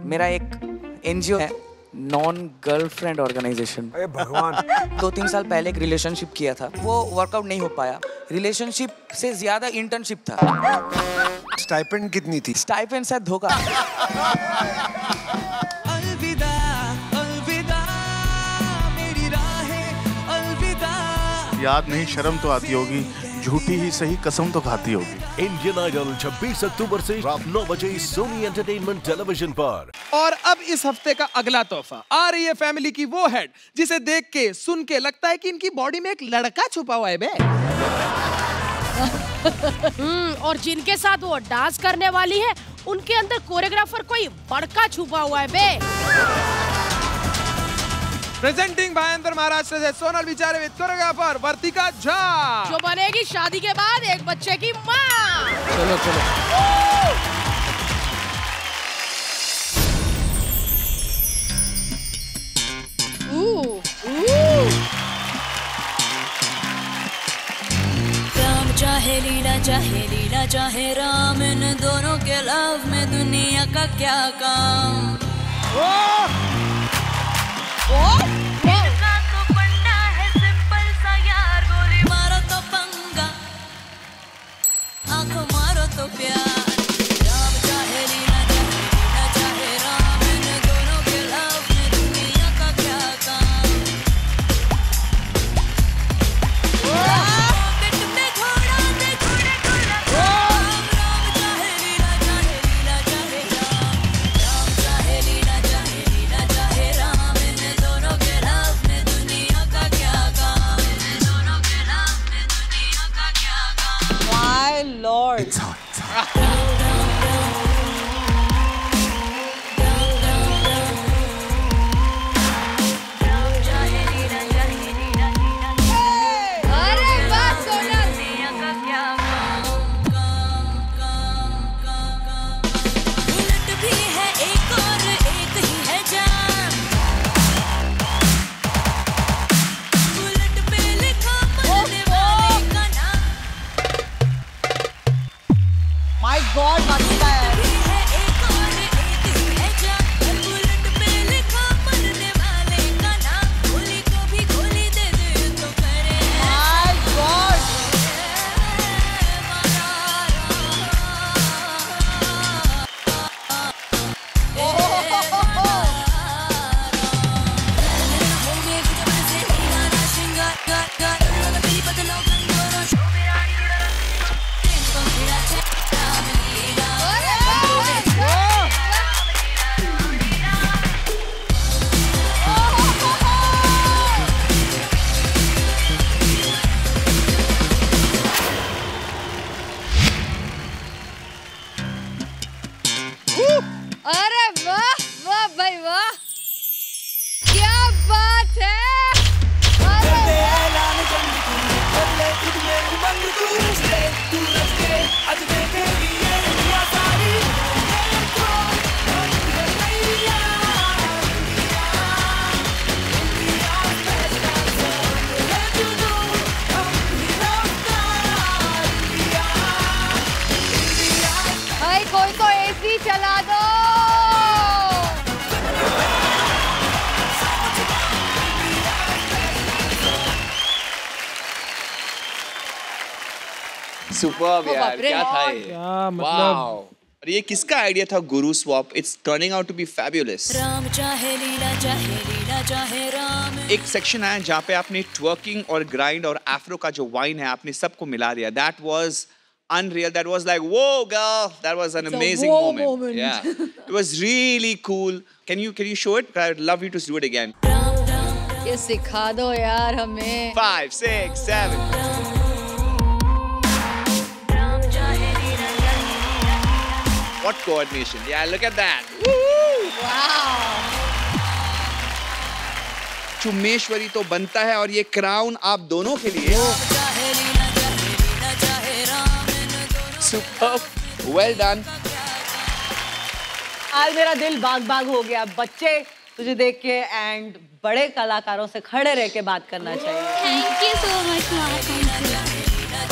मेरा एक एनजीओ है, नॉन गर्लफ्रेंड ऑर्गेनाइजेशन। अरे भगवान। 2-3 साल पहले एक रिलेशनशिप किया था, वो वर्कआउट नहीं हो पाया। रिलेशनशिप से ज्यादा इंटर्नशिप था। स्टाइपेंड कितनी थी? स्टाइपेंड शायद धोखा। अलविदा अलविदा मेरी राहें अलविदा। याद नहीं शर्म तो आती होगी, झूठी ही सही कसम तो खाती होगी। इंडियन आइडल 26 अक्टूबर से रात 9 बजे सोनी एंटरटेनमेंट टेलीविजन पर। और अब इस हफ्ते का अगला तोहफा आ रही है फैमिली की वो हेड जिसे देख के सुन के लगता है कि इनकी बॉडी में एक लड़का छुपा हुआ है बे। और जिनके साथ वो डांस करने वाली है उनके अंदर कोरियोग्राफर कोई बड़का छुपा हुआ है बे। प्रेजेंटिंग भायंदर महाराष्ट्र से सोनल विचारे विद कोरियोग्राफर वर्तिका झा, जो बनेगी शादी के बाद एक बच्चे की माँ। चलो चलो। राम चाहे लीला चाहे राम, इन दोनों के लव में दुनिया का क्या काम। इनका तो पंडा है सिंपल सा यार, गोली मारो तो पंगा, आंखों मारो तो प्यार। राम चाहे लीला चाहे राम, इन दोनों के लव में दुनिया का क्या काम। पेट में घोड़ा दे घोड़े को लगाम। राम चाहे लीला चाहे राम, राम चाहे लीला चाहे राम, इन दोनों के लव में दुनिया का क्या काम। इन दोनों के लव में दुनिया का क्या काम। My Lord. राम चाहे लीला अरे वाह सोनल। दुनिया का क्या काम। बुलेट भी है एक और एक ही है जान, बुलेट पे लिखा मरने वाले का नाम। My God, वर्तिका है। भी है एक और एक ही है जान, बुलेट पे लिखा मरने वाले का नाम। गोली को भी गोली दे दे तो करे My God. अरे वाह वाह भाई वाह, क्या बात है। अरे भाई कोई तो एसी चला दो। सुपर्ब ओ यार, बाप रे। क्या था ये? क्या मतलब। वाओ। और ये किसका आइडिया था? गुरु swap. It's turning out to be fabulous. Ram चाहे लीला चाहे राम। एक सेक्शन है जहाँ पे आपने ट्वर्किंग और ग्राइंड और एफ्रो का जो वाइन है आपने सबको मिला दिया। That was unreal. That was like, whoa girl, that was an amazing whoa moment. moment. Yeah, it was really cool. Can you show it? I'd love you to do it again. ये सिखा दो यार हमें। 5, 6, 7. राम चाहे लीला What coordination? Yeah, look at that. वाह। चुम्मेश्वरी तो बनता है और ये क्राउन आप दोनों के लिए। Superb. Well done. आज मेरा दिल बाग बाग हो गया। बच्चे तुझे देख के एंड बड़े कलाकारों से खड़े रह के बात करना चाहिए। Thank you so much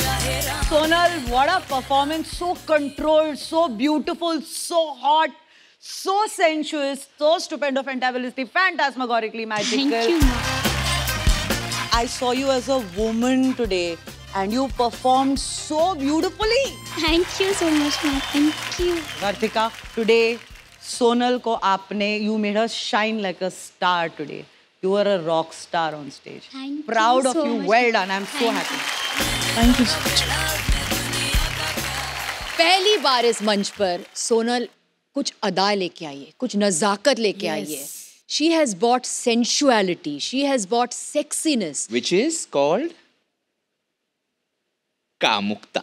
Sonal, what a performance, so controlled, so beautiful, so hot, So sensuous, so stupendo fantabulously, phantasmagorically magical. Thank you, Ma. I saw you as a woman today and you performed so beautifully. Thank you so much, Ma. Thank you. Vartika, today Sonal ko aapne, you made her shine like a star today. You were a rock star on stage. Thank Proud you of so you. much. Well done. I'm so Thank happy. Thank you so much. पहली बार इस मंच पर सोनल कुछ अदा लेके आई है, कुछ नजाकत लेके आई है. She has brought sensuality. She has brought sexiness. Which is called Kamukta.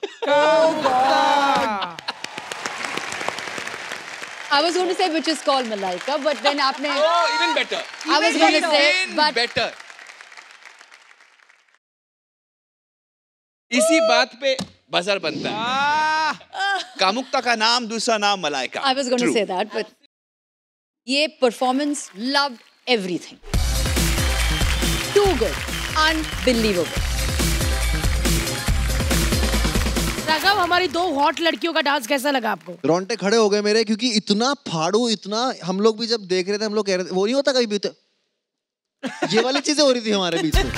I was going to say which is called Malaika, but then आपने Oh, even better. I was going to say, Even but better. इसी बात पे buzzer बनता है. कामुकता का नाम, दूसरा नाम Malaika. I was going to True. say that, but ये performance loved everything. Too good, unbelievable. Raghav, हमारी 2 हॉट लड़कियों का डांस कैसा लगा आपको? रोंगटे खड़े हो गए मेरे, क्योंकि इतना फाड़ू, इतना हम लोग भी जब देख रहे थे, हम लोग कह रहे थे वो नहीं होता कभी भी तो ये वाली चीजें हो रही थी हमारे बीच में.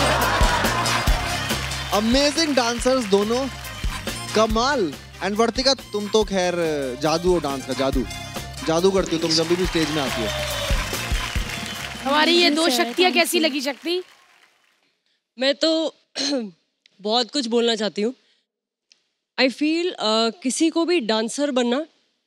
अमेजिंग डांसर्स दोनों, कमाल. एंड वर्तिका, तुम तो खैर जादू हो डांस का, जादू करती हो तुम जब भी स्टेज में आती हो. हमारी ये Thank you, 2 sir. शक्तियाँ Thank कैसी you. लगी शक्ति? मैं तो बहुत कुछ बोलना चाहती हूँ. आई फील किसी को भी डांसर बनना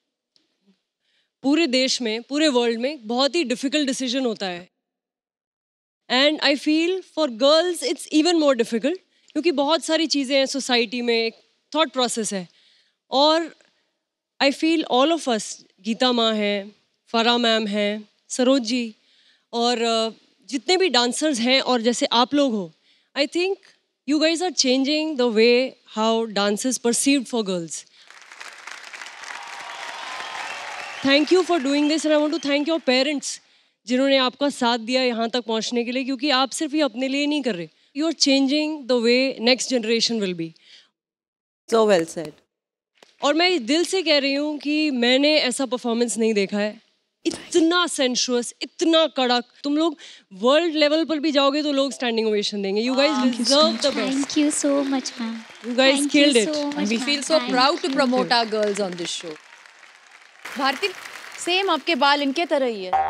पूरे देश में, पूरे वर्ल्ड में बहुत ही डिफिकल्ट डिसीजन होता है. And I feel for girls it's even more difficult, क्योंकि बहुत सारी चीज़ें हैं सोसाइटी में, एक थॉट प्रोसेस है. और I feel all of us, Geeta माँ हैं, फरा मैम हैं, सरोज जी, और जितने भी डांसर्स हैं और जैसे आप लोग हो, I think you guys are changing the way how dance is perceived for girls. Thank you for doing this and I want to thank your parents जिन्होंने आपका साथ दिया यहाँ तक पहुँचने के लिए, क्योंकि आप सिर्फ ये अपने लिए नहीं कर रहे. You are changing the way next generation will be. So well said. और मैं दिल से कह रही हूँ कि मैंने ऐसा परफॉर्मेंस नहीं देखा है. इतना सेंशुअस, इतना कड़क. तुम लोग वर्ल्ड लेवल पर भी जाओगे तो लोग स्टैंडिंग ओवेशन देंगे. You guys deserve the best. Thank you so much, ma'am. You guys Thank killed you it. so much, And we ma'am. feel so Thank proud to you. promote our girls on this show. Bharti, same आपके बाल इनके तरह ही है.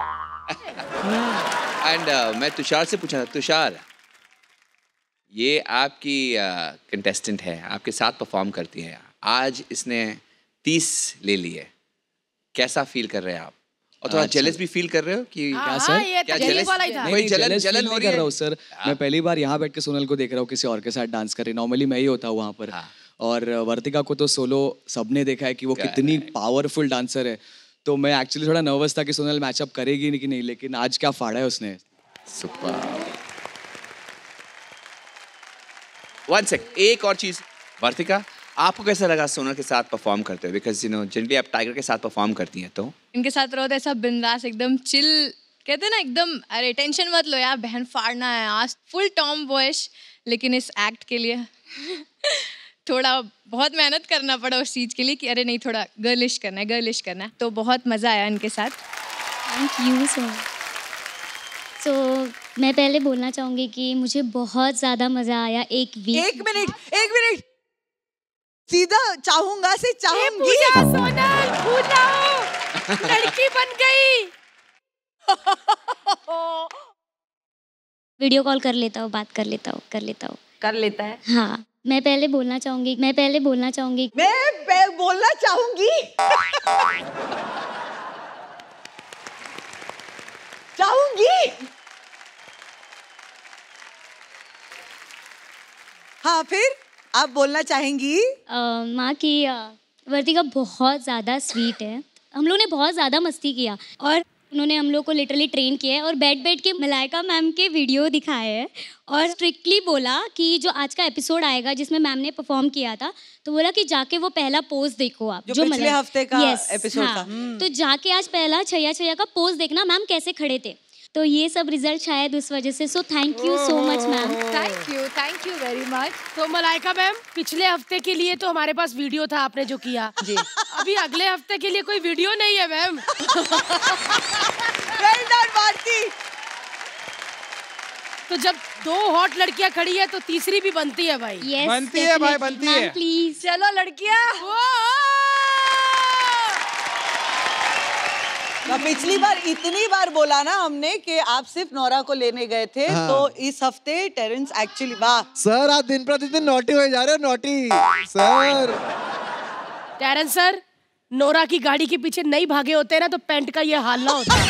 And मैं तुषार से पूछा था, तुषार ये आपकी कंटेस्टेंट है, आपके साथ परफॉर्म करती है, आज इसने 30 ले ली है, कैसा फील कर रहे हैं आप? और थोड़ा जेलस भी फील कर रहे हो कि हाँ, सर? ये क्या तकलीफ jealous- वाला ही था। नहीं, जलन jealous feel हो नहीं रही कर है? रहा हूँ सर. मैं पहली बार यहाँ बैठ के सोनल को देख रहा हूँ किसी और के साथ डांस कर रही. नॉर्मली मैं ही होता हूँ वहाँ पर. और वर्तिका को तो सोलो सबने देखा है कि वो कितनी पावरफुल डांसर है. तो मैं एक्चुअली थोड़ा नर्वस था कि सोनल मैचअप करेगी कि नहीं, लेकिन आज क्या फाड़ा है उसने. सुपर. वन सेक, एक और चीज, वर्तिका आपको कैसा लगा सोनल के साथ परफॉर्म करते हुए? बिकॉज यू नो जनरली आप टाइगर के साथ परफॉर्म करती हैं, तो इनके साथ रहो तो ऐसा बिंदास, एकदम चिल, कहते हैं ना एकदम, अरे टेंशन मत लो यार, बहन फाड़ना है आज, फुल टॉम बॉयश. लेकिन इस एक्ट के लिए थोड़ा बहुत मेहनत करना पड़ा उस चीज़ के लिए कि अरे नहीं, थोड़ा गर्लिश करना है, गर्लिश करना है. तो बहुत मज़ा आया इनके साथ. Thank you so much. So, मैं पहले बोलना चाहूँगी कि मुझे बहुत ज़्यादा मज़ा आया. एक मिनट, सीधा चाहूंगा से चाहूंगी. पूजा, सोनल भूला हो, लड़की बन गई. वीडियो कॉल कर लेता हूँ, बात कर लेता हूँ. कर लेता है. हाँ, मैं पहले बोलना चाहूँगी. मैं बोलना चाहूंगी. हाँ, फिर आप बोलना चाहेंगी? माँ की वर्तिका बहुत ज़्यादा स्वीट है. हम लोग ने बहुत ज़्यादा मस्ती किया और उन्होंने हम लोग को लिटरली ट्रेन किया है और बैठ के मलाइका मैम के वीडियो दिखाए हैं और स्ट्रिक्टली बोला कि जो आज का एपिसोड आएगा जिसमें मैम ने परफॉर्म किया था, तो बोला कि जाके वो पहला पोज देखो आप, जो पिछले हफ्ते का Yes, एपिसोड हाँ, था. तो जाके आज पहला छैया का पोज देखना मैम कैसे खड़े थे. तो ये सब रिजल्ट शायद उस वजह से. So thank you so much ma'am. Thank you very much. तो मलाइका मैम, पिछले हफ्ते के लिए तो हमारे पास वीडियो था आपने जो किया जी. अभी अगले हफ्ते के लिए कोई वीडियो नहीं है मैम। Well done Bharti. तो जब 2 हॉट लड़कियां खड़ी है तो तीसरी भी बनती है भाई। बनती है भाई, बनती है। प्लीज चलो लड़कियां। पिछली बार इतनी बार बोला ना हमने कि आप सिर्फ नोरा को लेने गए थे। हाँ। तो इस हफ्ते टेरेंस एक्चुअली वाह सर आप दिन प्रतिदिन नोटी हो जा रहे हो, naughty sir. Terence sir, Nora की गाड़ी के पीछे नहीं भागे होते ना तो पैंट का ये हाल ना होता।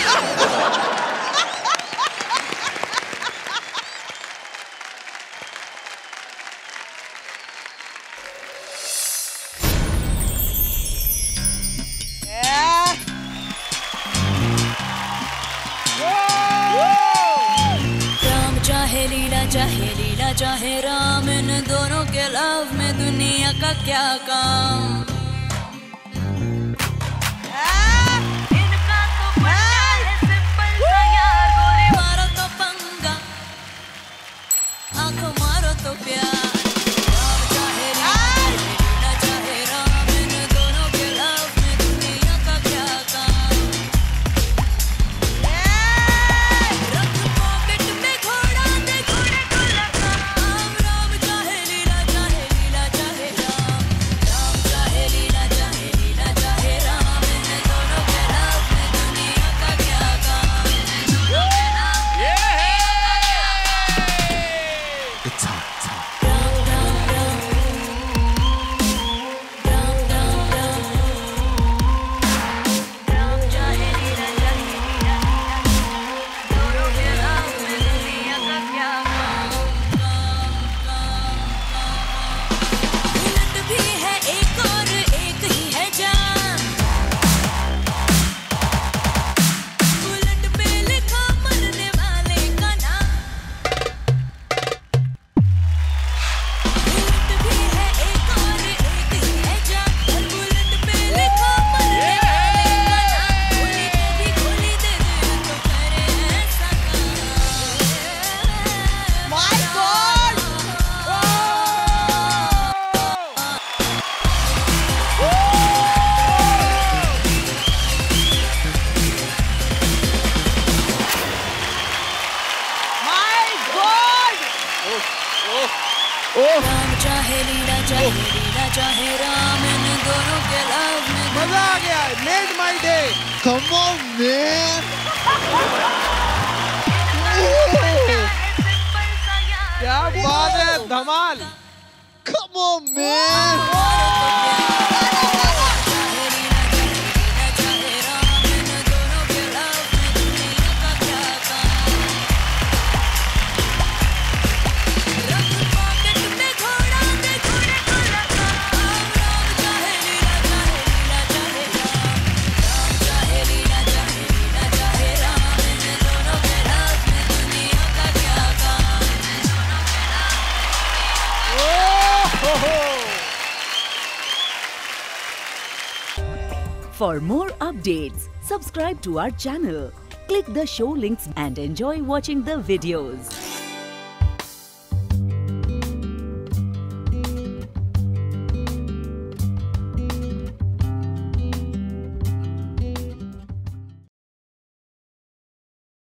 चाहे लीला चाहे राम, इन दोनों के लव में दुनिया का क्या काम। इनका तो बड़ा है सिंपल सा यार, गोली मारो तो पंगा, आंखों मारो तो प्यार। राम चाहे लीला चाहे राम, इन दोनों के लव में दुनिया का क्या काम। रख पॉकेट में घोड़ा दे घोड़े को लगाम। राम चाहे लीला चाहे राम, राम चाहे लीला चाहे राम, इन दोनों के लव में दुनिया का क्या काम। राम चाहे लीला दोनों के लव में दुनिया का क्या काम। उलट भी है एक और एक ही है जान, उलट पे लिखा मरने वाले का नाम। उलट भी है एक और एक ही है जान, उलट पे लिखा मरने वाले का नाम। गोली को भी गोली दे दे तो करे ऐसा काम। My God. My God. Ram चाहे लीला चाहे राम, इन दोनों के लव में मजा आ गया। Made my day. Come on man. क्या बात है, धमाल। Come on man. For more updates, subscribe to our channel, click the show links and enjoy watching the videos.